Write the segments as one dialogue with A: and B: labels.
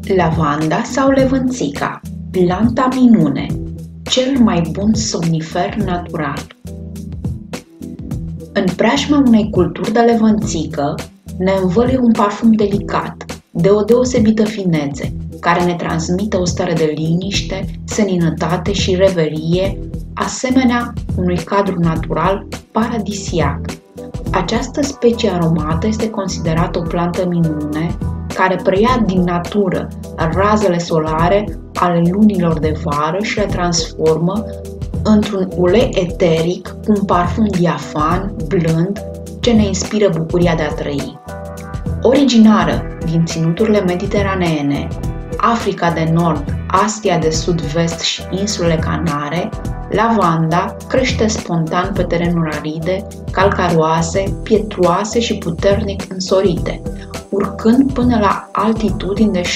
A: Lavanda sau levânțica, planta minune, cel mai bun somnifer natural. În preajma unei culturi de levânțică ne învăluie un parfum delicat, de o deosebită finețe, care ne transmite o stare de liniște, seninătate și reverie, asemenea unui cadru natural paradisiac. Această specie aromată este considerată o plantă minune, care preia din natură razele solare ale lunilor de vară și le transformă într-un ulei eteric cu un parfum diafan, blând, ce ne inspiră bucuria de a trăi. Originară din ținuturile mediteraneene, Africa de Nord, Asia de Sud-Vest și insulele Canare, lavanda crește spontan pe terenuri aride, calcaroase, pietroase și puternic însorite, urcând până la altitudini de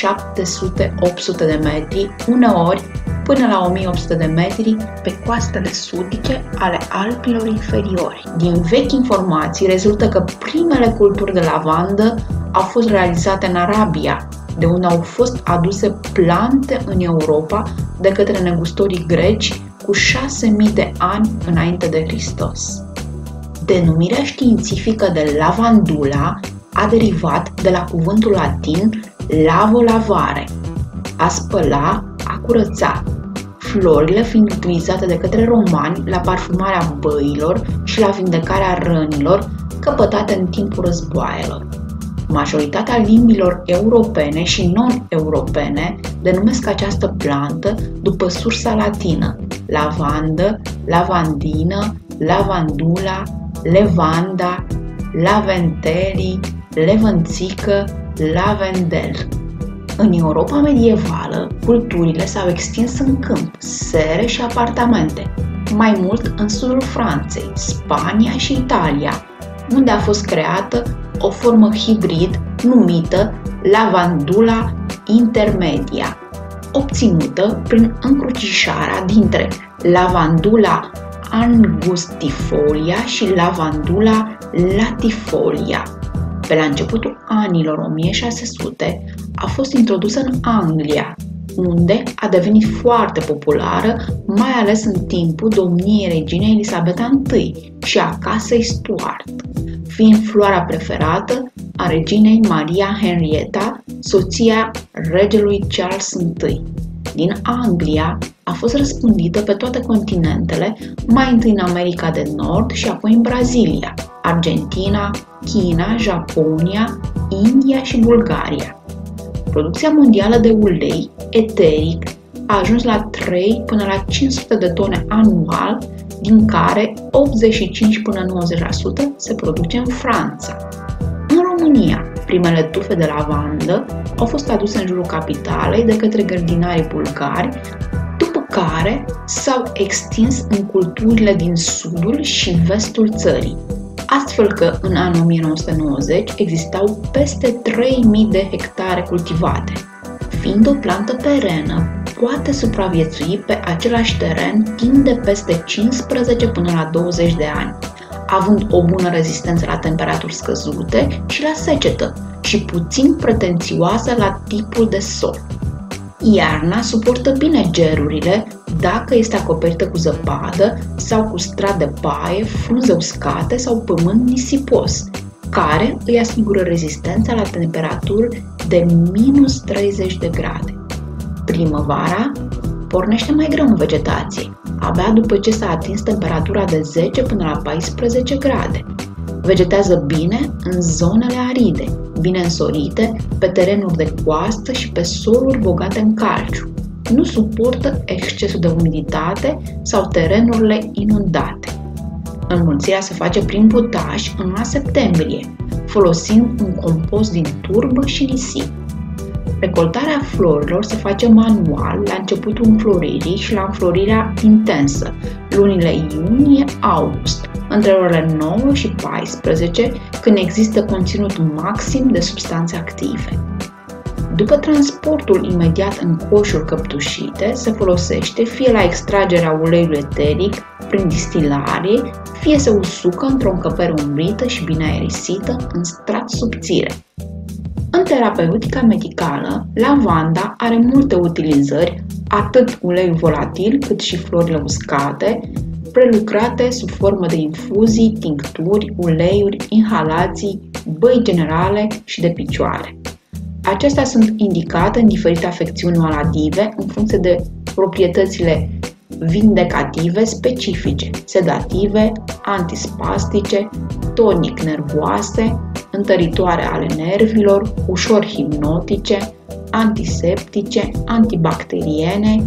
A: 700-800 de metri, uneori până la 1800 de metri pe coastele sudice ale Alpilor inferiori. Din vechi informații rezultă că primele culturi de lavandă au fost realizate în Arabia, de unde au fost aduse plante în Europa de către negustorii greci cu 6000 de ani înainte de Hristos. Denumirea științifică de lavandula a derivat de la cuvântul latin lavo-lavare, a spăla, a curăța, florile fiind utilizate de către romani la parfumarea băilor și la vindecarea rănilor căpătate în timpul războaielor. Majoritatea limbilor europene și non-europene denumesc această plantă după sursa latină: lavandă, lavandină, lavandula, levanda, laventeli, levânțică, lavendel. În Europa medievală, culturile s-au extins în câmp, sere și apartamente, mai mult în sudul Franței, Spania și Italia, unde a fost creată o formă hibrid numită lavandula intermedia, obținută prin încrucișarea dintre lavandula angustifolia și lavandula latifolia. Pe la începutul anilor 1600 a fost introdusă în Anglia, unde a devenit foarte populară, mai ales în timpul domniei reginei Elisabeta I și a casei Stuart, fiind floarea preferată a reginei Maria Henrietta, soția regelui Charles I. Din Anglia a fost răspândită pe toate continentele, mai întâi în America de Nord și apoi în Brazilia, Argentina, China, Japonia, India și Bulgaria. Producția mondială de ulei eteric a ajuns la 3 până la 500 de tone anual, din care 85 până 90% se produce în Franța. În România, primele tufe de lavandă au fost aduse în jurul capitalei de către grădinarii bulgari, după care s-au extins în culturile din sudul și vestul țării, astfel că în anul 1990 existau peste 3000 de hectare cultivate. Fiind o plantă perenă, poate supraviețui pe același teren timp de peste 15 până la 20 de ani, având o bună rezistență la temperaturi scăzute și la secetă și puțin pretențioasă la tipul de sol. Iarna suportă bine gerurile dacă este acoperită cu zăpadă sau cu strat de paie, frunze uscate sau pământ nisipos, care îi asigură rezistența la temperaturi de minus 30 de grade. Primăvara pornește mai greu în vegetație, abia după ce s-a atins temperatura de 10 până la 14 grade. Vegetează bine în zonele aride, bine însorite, pe terenuri de coastă și pe soluri bogate în calciu. Nu suportă excesul de umiditate sau terenurile inundate. Înmulțirea se face prin potaj în luna septembrie, folosind un compost din turbă și nisip. Recoltarea florilor se face manual la începutul înfloririi și la înflorirea intensă, lunile iunie-august, între orele 9 și 14, când există conținut maxim de substanțe active. După transportul imediat în coșuri căptușite, se folosește fie la extragerea uleiului eteric prin distilare, fie se usucă într-o încăpere umbrită și bine aerisită în strat subțire. În În terapeutica medicală, lavanda are multe utilizări, atât uleiul volatil cât și florile uscate, prelucrate sub formă de infuzii, tincturi, uleiuri, inhalații, băi generale și de picioare. Acestea sunt indicate în diferite afecțiuni maladive în funcție de proprietățile vindecative specifice, sedative, antispastice, tonic-nervoase, întăritoare ale nervilor, ușor hipnotice, antiseptice, antibacteriene,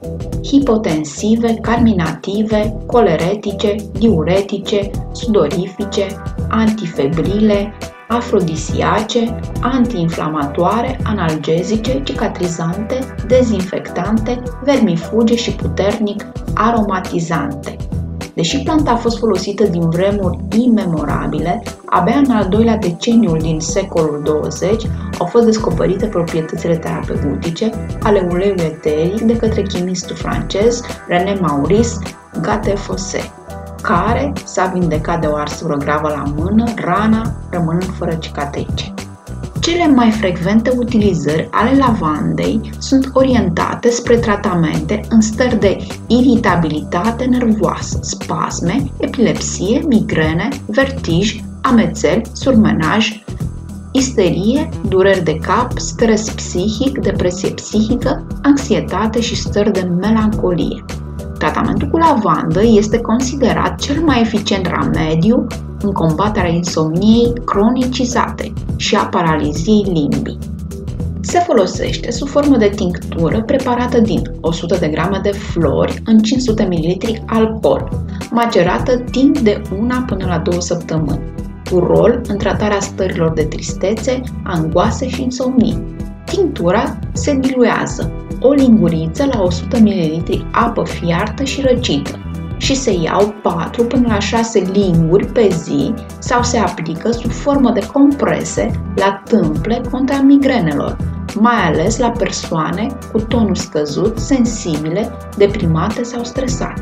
A: hipotensive, carminative, coleretice, diuretice, sudorifice, antifebrile, afrodisiace, antiinflamatoare, analgezice, cicatrizante, dezinfectante, vermifuge și puternic aromatizante. Deși planta a fost folosită din vremuri imemorabile, abia în al doilea deceniu din secolul 20 au fost descoperite proprietățile terapeutice ale uleiului eteric de către chimistul francez René Maurice Gattefossé, care s-a vindecat de o arsură gravă la mână, rana rămânând fără cicatrice. Cele mai frecvente utilizări ale lavandei sunt orientate spre tratamente în stări de iritabilitate nervoasă, spasme, epilepsie, migrene, vertij, amețeli, surmenaj, isterie, dureri de cap, stres psihic, depresie psihică, anxietate și stări de melancolie. Tratamentul cu lavandă este considerat cel mai eficient remediu în combaterea insomniei cronicizate și a paraliziei limbii. Se folosește sub formă de tinctură preparată din 100 de grame de flori în 500 ml alcool, macerată timp de 1 până la 2 săptămâni, cu rol în tratarea stărilor de tristețe, angoase și insomnii. Tinctura se diluează o linguriță la 100 ml apă fiartă și răcită și se iau 4 până la 6 linguri pe zi sau se aplică sub formă de comprese la tâmple contra migrenelor, mai ales la persoane cu tonus scăzut, sensibile, deprimate sau stresate.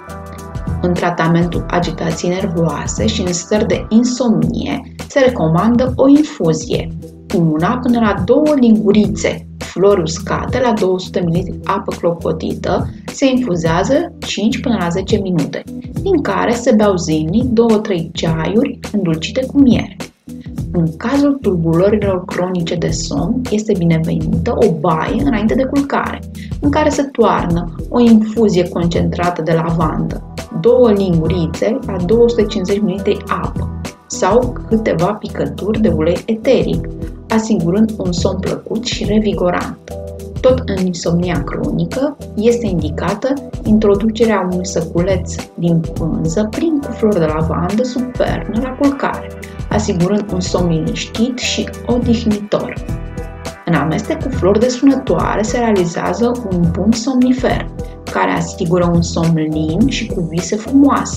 A: În tratamentul agitației nervoase și în stări de insomnie se recomandă o infuzie, 1 până la 2 lingurițe flori uscate la 200 ml apă clopotită, se infuzează 5 până la 10 minute, din care se beau zilnic 2-3 ceaiuri îndulcite cu miere. În cazul tulburărilor cronice de somn, este binevenită o baie înainte de culcare, în care se toarnă o infuzie concentrată de lavandă, 2 lingurițe la 250 ml apă sau câteva picături de ulei eteric, asigurând un somn plăcut și revigorant. Tot în insomnia cronică este indicată introducerea unui săculeț din pânză plin cu flori de lavandă sub pernă la culcare, asigurând un somn liniștit și odihnitor. În amestec cu flori desunătoare se realizează un bun somnifer, care asigură un somn lin și cu vise frumoase,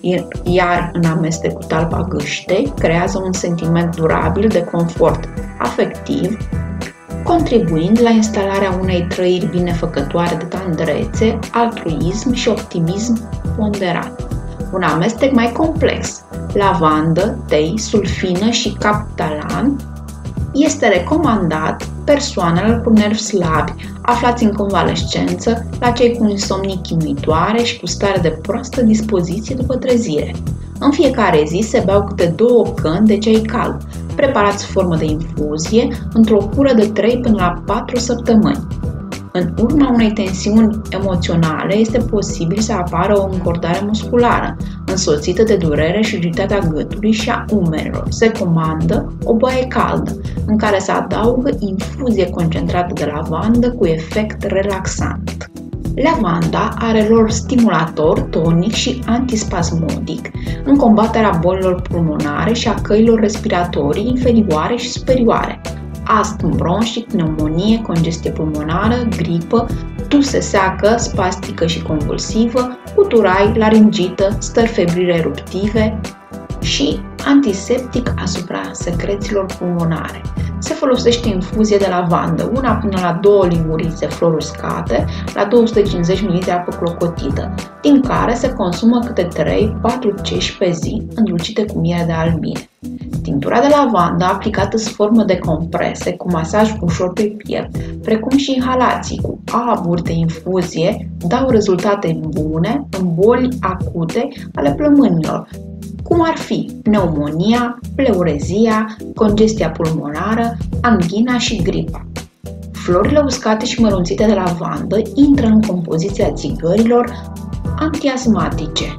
A: iar în amestec cu talpa gâște creează un sentiment durabil de confort afectiv, contribuind la instalarea unei trăiri binefăcătoare de tandrețe, altruism și optimism ponderat. Un amestec mai complex, lavandă, tei, sulfină și captalan, este recomandat persoanelor cu nervi slabi, aflați în convalescență, la cei cu insomnii chinuitoare și cu stare de proastă dispoziție după trezire. În fiecare zi se beau câte 2 căni de ceai cald, preparați sub formă de infuzie, într-o cură de 3 până la 4 săptămâni. În urma unei tensiuni emoționale este posibil să apară o încordare musculară, însoțită de durere și rigiditatea gâtului și a umerilor. Se comandă o baie caldă, în care se adaugă infuzie concentrată de lavandă cu efect relaxant. Lavanda are rol stimulator, tonic și antispasmodic în combaterea bolilor pulmonare și a căilor respiratorii inferioare și superioare, astm bronșic, pneumonie, congestie pulmonară, gripă, tuse seacă, spastică și convulsivă, uturai, laringită, stări febrile eruptive și antiseptic asupra secrețiilor pulmonare. Se folosește infuzie de lavandă, 1 până la 2 lingurițe flori uscate la 250 ml de apă clocotită, din care se consumă câte 3-4 ceși pe zi, îndulcite cu miere de albine. Tinctura de lavandă aplicată sub formă de comprese cu masaj ușor pe piept, precum și inhalații cu aburi de infuzie, dau rezultate bune în boli acute ale plămânilor, cum ar fi pneumonia, pleurezia, congestia pulmonară, angina și gripa. Florile uscate și mărunțite de lavandă intră în compoziția țigărilor antiasmatice.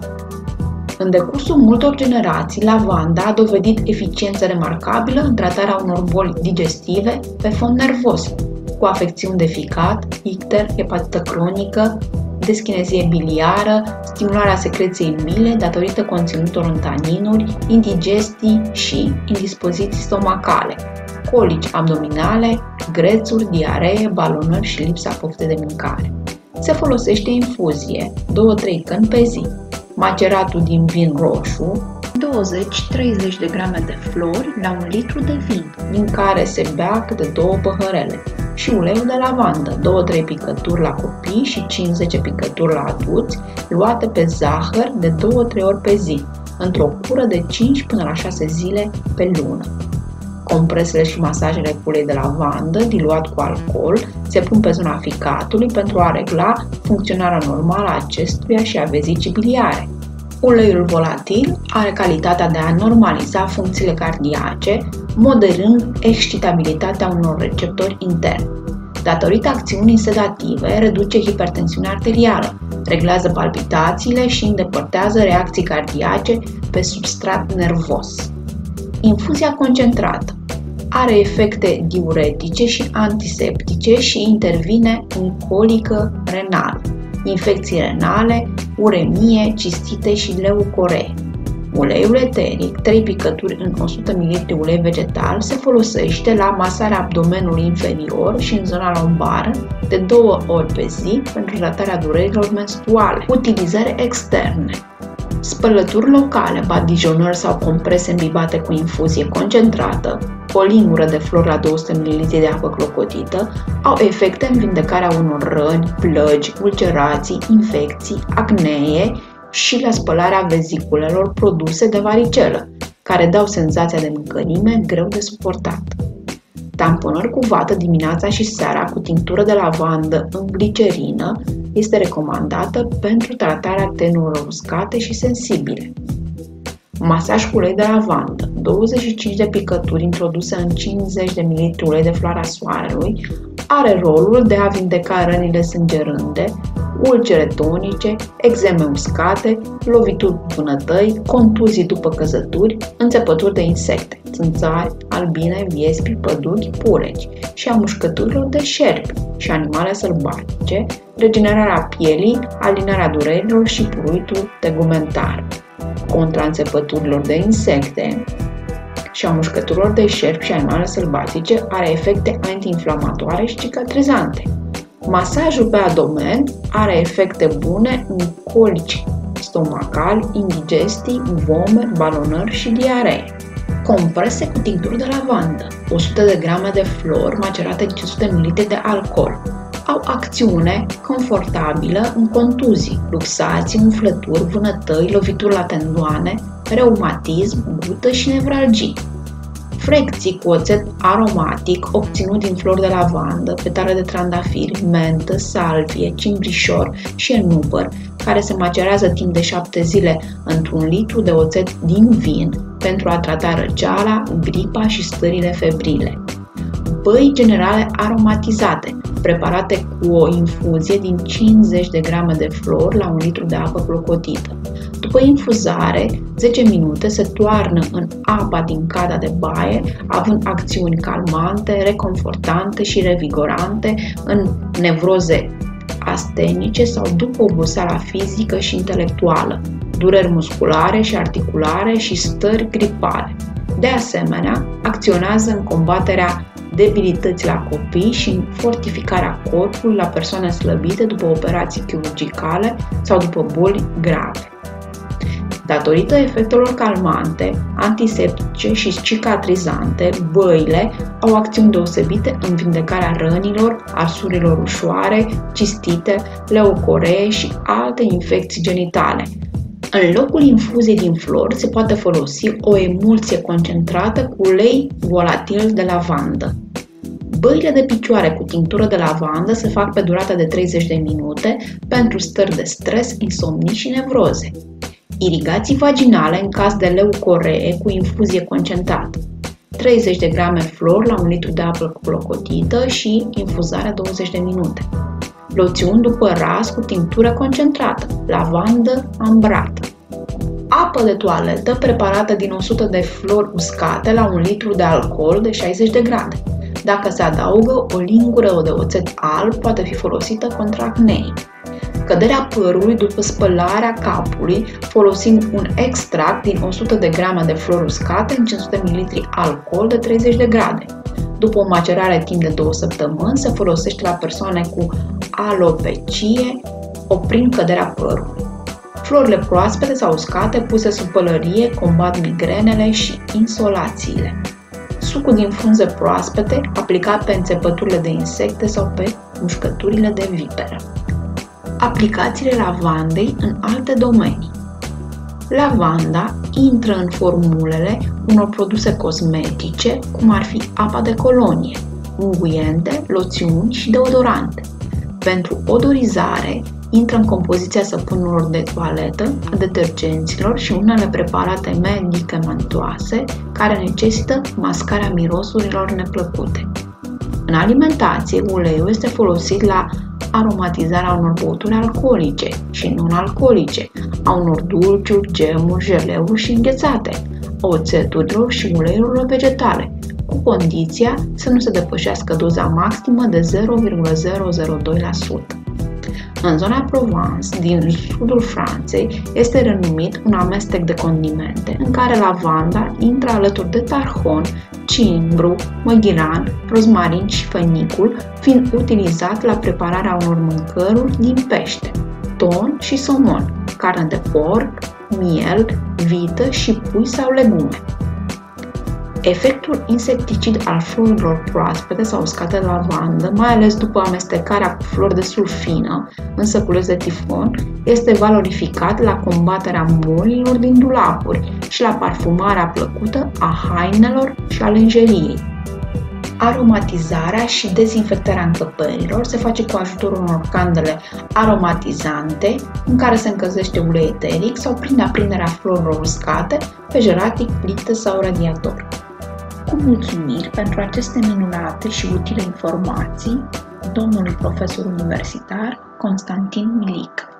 A: În decursul multor generații, lavanda a dovedit eficiență remarcabilă în tratarea unor boli digestive pe fond nervos, cu afecțiuni de ficat, icter, hepatită cronică, deschinezie biliară, stimularea secreției bile datorită conținutor în taninuri, indigestii și indispoziții stomacale, colici abdominale, grețuri, diaree, balonări și lipsa poftei de mâncare. Se folosește infuzie, 2-3 căni pe zi, maceratul din vin roșu, 20-30 de grame de flori la 1 litru de vin, din care se bea câte 2 păhărele, și uleiul de lavandă, 2-3 picături la copii și 5-10 picături la adulți, luate pe zahăr de 2-3 ori pe zi, într-o cură de 5 până la 6 zile pe lună. Compresele și masajele cu ulei de lavandă diluat cu alcool se pun pe zona ficatului pentru a regla funcționarea normală a acestuia și a vezicii biliare. Uleiul volatil are calitatea de a normaliza funcțiile cardiace, moderând excitabilitatea unor receptori interni. Datorită acțiunii sedative, reduce hipertensiunea arterială, reglează palpitațiile și îndepărtează reacții cardiace pe substrat nervos. Infuzia concentrată are efecte diuretice și antiseptice și intervine în colică renală, infecții renale, uremie, cistite și leucoree. Uleiul eteric, 3 picături în 100 ml ulei vegetal, se folosește la masarea abdomenului inferior și în zona lombară de 2 ori pe zi pentru tratarea durerilor menstruale. Utilizări externe: spălături locale, badijonări sau comprese îmbibate cu infuzie concentrată, o lingură de flori la 200 ml de apă clocotită, au efecte în vindecarea unor răni, plăgi, ulcerații, infecții, acnee și la spălarea veziculelor produse de varicelă, care dau senzația de mâncărime greu de suportat. Tamponări cu vată dimineața și seara cu tinctură de lavandă în glicerină este recomandată pentru tratarea tenurilor uscate și sensibile. Masaj cu ulei de lavandă, 25 de picături introduse în 50 de ml ulei de floarea soarelui, are rolul de a vindeca rănile sângerânde, ulcere tonice, exeme uscate, lovituri cu vânătăi, contuzii după căzături, înțepături de insecte, țânțari, albine, viespi, păduchi, pureci și a mușcăturilor de șerpi și animale sălbatice, regenerarea pielii, alinarea durerilor și puruitul tegumentar. Contra înțepăturilor de insecte și a mușcăturilor de șerpi și animale sălbatice are efecte antiinflamatoare și cicatrizante. Masajul pe abdomen are efecte bune în colici stomacali, indigestii, vomeri, balonări și diaree. Comprese cu tinctură de lavandă, 100 de grame de flori macerate în 500 ml de alcool. Au acțiune confortabilă în contuzii, luxații, umflături, vânătăi, lovituri la tendoane, reumatism, gută și nevralgii. Frecții cu oțet aromatic obținut din flori de lavandă, petale de trandafiri, mentă, salvie, cimbrișor și enunăr, care se macerează timp de 7 zile într-un litru de oțet din vin pentru a trata răceala, gripa și stările febrile. Băi generale aromatizate, preparate cu o infuzie din 50 de grame de flori la 1 litru de apă clocotită. După infuzare, 10 minute se toarnă în apa din cada de baie, având acțiuni calmante, reconfortante și revigorante în nevroze astenice sau după oboseala fizică și intelectuală, dureri musculare și articulare și stări gripale. De asemenea, acționează în combaterea debilități la copii și în fortificarea corpului la persoane slăbite după operații chirurgicale sau după boli grave. Datorită efectelor calmante, antiseptice și cicatrizante, băile au acțiuni deosebite în vindecarea rănilor, arsurilor ușoare, cistite, leucoree și alte infecții genitale. În locul infuziei din flori se poate folosi o emulsie concentrată cu ulei volatil de lavandă. Băile de picioare cu tinctură de lavandă se fac pe durata de 30 de minute pentru stări de stres, insomnii și nevroze. Irigații vaginale în caz de leucoree cu infuzie concentrată. 30 de grame flori la 1 litru de apă clocotită și infuzarea 20 de minute. Loțiuni după ras cu tinctură concentrată, lavandă ambrată. Apă de toaletă preparată din 100 de flori uscate la 1 litru de alcool de 60 de grade. Dacă se adaugă o lingură de oțet alb, poate fi folosită contra acnei. Căderea părului după spălarea capului, folosind un extract din 100 de grame de flori uscate în 500 ml alcool de 30 de grade. După o macerare timp de 2 săptămâni, se folosește la persoane cu alopecie, oprind căderea părului. Florile proaspete sau uscate puse sub pălărie combat migrenele și insolațiile. Sucul din frunze proaspete aplicat pe înțepăturile de insecte sau pe mușcăturile de viperă. Aplicațiile lavandei în alte domenii. Lavanda intră în formulele unor produse cosmetice, cum ar fi apa de colonie, unguiente, loțiuni și deodorante. Pentru odorizare, intră în compoziția săpunurilor de toaletă, a detergenților și unele preparate medicamentoase care necesită mascarea mirosurilor neplăcute. În alimentație, uleiul este folosit la aromatizarea unor băuturi alcoolice și non-alcoolice, a unor dulciuri, gemuri, jeleuri și înghețate, a oțeturilor și uleiurilor vegetale, cu condiția să nu se depășească doza maximă de 0,002%. În zona Provence, din sudul Franței, este renumit un amestec de condimente în care lavanda intră alături de tarhon, cimbru, măghiran, rozmarin și fenicul, fiind utilizat la prepararea unor mâncăruri din pește, ton și somon, carne de porc, miel, vită și pui sau legume. Efectul insecticid al florilor proaspete sau uscate de lavandă, mai ales după amestecarea cu flori de sulfină în săculeți de tifon, este valorificat la combaterea bolilor din dulapuri și la parfumarea plăcută a hainelor și a lenjeriei. Aromatizarea și dezinfectarea încăperilor se face cu ajutorul unor candele aromatizante în care se încălzește ulei eteric sau prin aprinderea florilor uscate pe jeratic, plită sau radiator. Cu mulțumiri pentru aceste minunate și utile informații, domnului profesor universitar Constantin Milic.